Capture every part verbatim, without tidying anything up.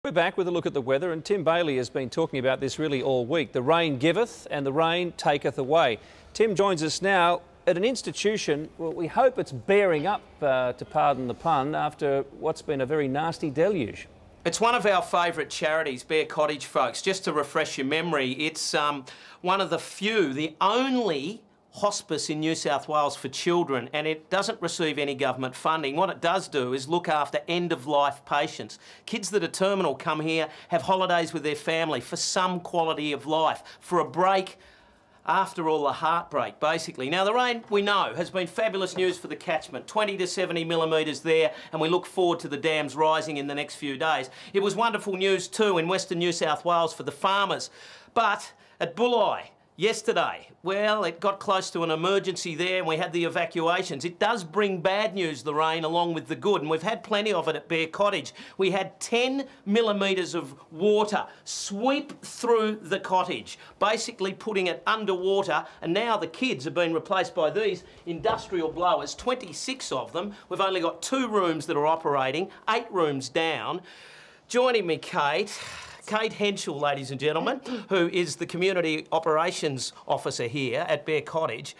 We're back with a look at the weather, and Tim Bailey has been talking about this really all week. The rain giveth and the rain taketh away. Tim joins us now at an institution, well, we hope it's bearing up, uh, to pardon the pun, after what's been a very nasty deluge. It's one of our favourite charities, Bear Cottage, folks. Just to refresh your memory, it's um, one of the few, the only hospice in New South Wales for children, and it doesn't receive any government funding. What it does do is look after end-of-life patients. Kids that are terminal come here, have holidays with their family for some quality of life, for a break after all the heartbreak, basically. Now, the rain, we know, has been fabulous news for the catchment. twenty to seventy millimetres there, and we look forward to the dams rising in the next few days. It was wonderful news too in Western New South Wales for the farmers. But at Bulli, yesterday, well, it got close to an emergency there and we had the evacuations. It does bring bad news, the rain, along with the good, and we've had plenty of it at Bear Cottage. We had ten millimetres of water sweep through the cottage, basically putting it underwater, and now the kids have been replaced by these industrial blowers, twenty-six of them. We've only got two rooms that are operating, eight rooms down. Joining me, Kate. Kate Henschel, ladies and gentlemen, who is the Community Operations Officer here at Bear Cottage.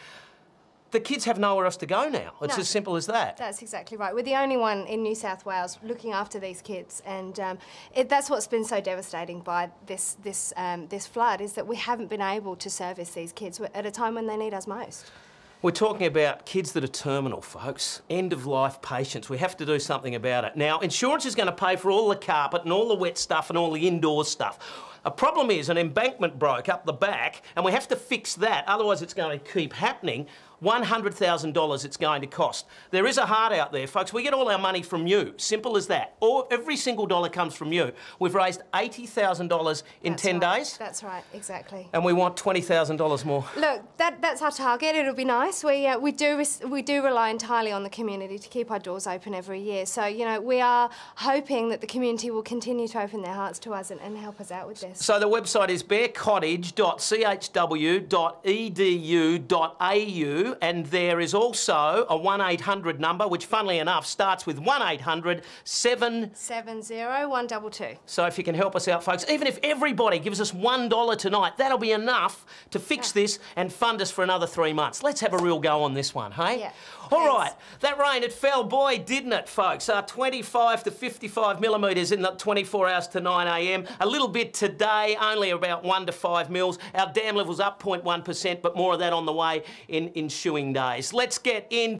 The kids have nowhere else to go now. It's no, as simple as that. That's exactly right. We're the only one in New South Wales looking after these kids, and um, it, that's what's been so devastating by this, this, um, this flood, is that we haven't been able to service these kids at a time when they need us most. We're talking about kids that are terminal, folks. End-of-life patients. We have to do something about it. Now, insurance is going to pay for all the carpet and all the wet stuff and all the indoor stuff. A problem is an embankment broke up the back and we have to fix that, otherwise it's going to keep happening. one hundred thousand dollars it's going to cost. There is a heart out there, folks. We get all our money from you. Simple as that. All, every single dollar comes from you. We've raised eighty thousand dollars in that's ten right. days. That's right, exactly. And we want twenty thousand dollars more. Look, that, that's our target. It'll be nice. We, uh, we, do we do rely entirely on the community to keep our doors open every year. So, you know, we are hoping that the community will continue to open their hearts to us and, and help us out with this. So the website is bear cottage dot c h w dot e d u dot a u, and there is also a one eight hundred number, which funnily enough starts with one eight hundred seven... seven zero one two two. So if you can help us out, folks, even if everybody gives us one dollar tonight, that'll be enough to fix yeah. this and fund us for another three months. Let's have a real go on this one, hey? Yeah. All right, that rain, it fell, boy, didn't it, folks? Uh, twenty-five to fifty-five millimetres in the twenty-four hours to nine a m. A little bit today, only about one to five mils. Our dam level's up zero point one percent, but more of that on the way in ensuing days. Let's get in.